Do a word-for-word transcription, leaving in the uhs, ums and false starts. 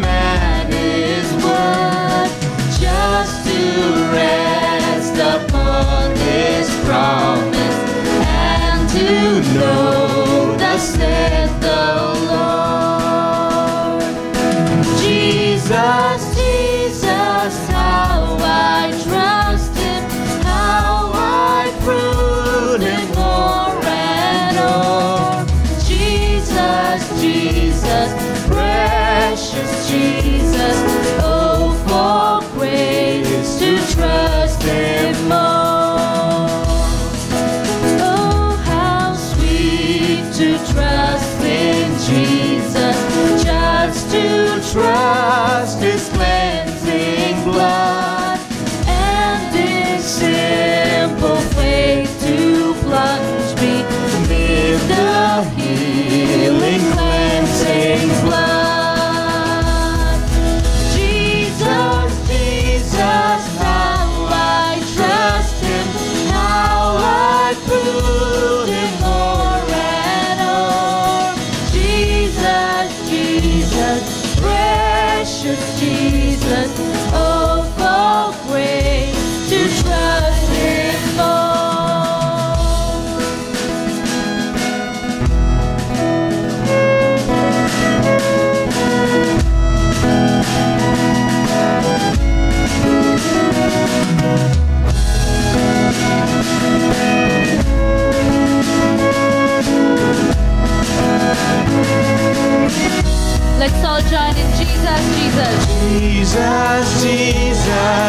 man is worth, just to rest upon His promise and to know thus saith the Lord. Jesus, Jesus, how I trust Him, how I prove Him more and more. Jesus, Jesus, precious Jesus, oh, for grace to trust Him more. Oh, how sweet to trust in Jesus, just to trust His cleansing blood, and in simple faith to plunge me mid the healing, cleansing flood. Jesus, Jesus, how I trust Him, how I prove Him more and more. Jesus, Jesus, precious Jesus, oh, for grace to trust Him more. Let's all join in Jesus, Jesus. Jesus, Jesus.